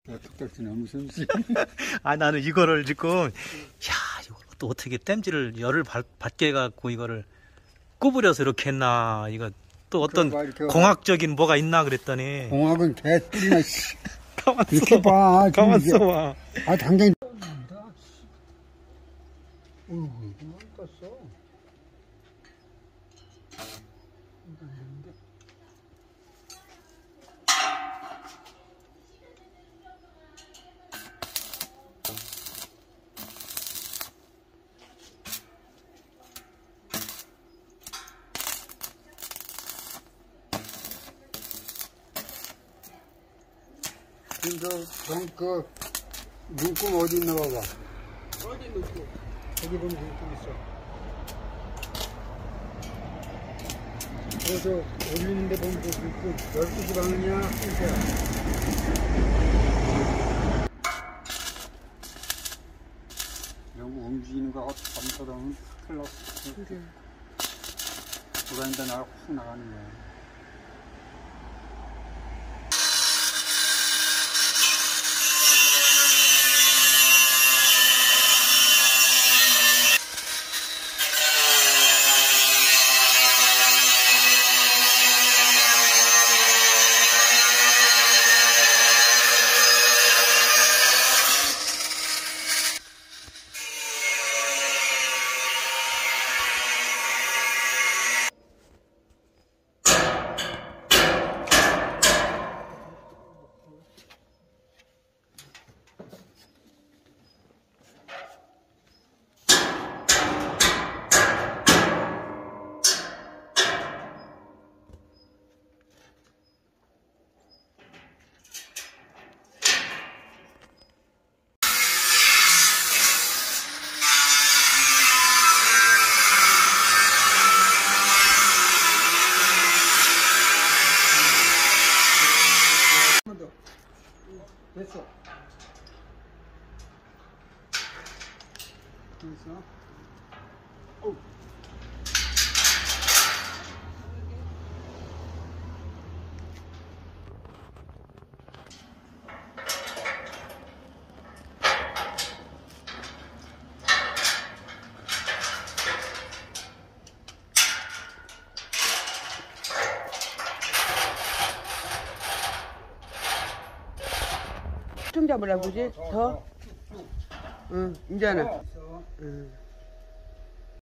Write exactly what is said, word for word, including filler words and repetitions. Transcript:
뚝딱지나 무슨 씨. 아, 나는 이거를 지금, 야, 이거 또 어떻게 땜질을 열을 받, 받게 해갖고 이거를 구부려서 이렇게 했나. 이거 또 어떤 공학적인 뭐가 있나 그랬더니. 공학은 개뿔이나, 씨. 가만있어. 이렇게 봐. 가만있어 봐. 아, 당장. 어이구, 이거 떴어. 지금 저, 형, 그, 눈금 어디 있나 봐봐. 어디 눈금? 저기 보면 눈금 있어. 어, 저, 올리는데 보면 그 눈금, 열두 시 반이냐, 한 시야. 여기 움직이는 거 잘못하다면 큰일 났어. 그래. 돌아다니다 나가 확 나가는 거야. 됐어. 됐어. 오. 좀 잡으려고 그지? 더? 응, 이제는. 응.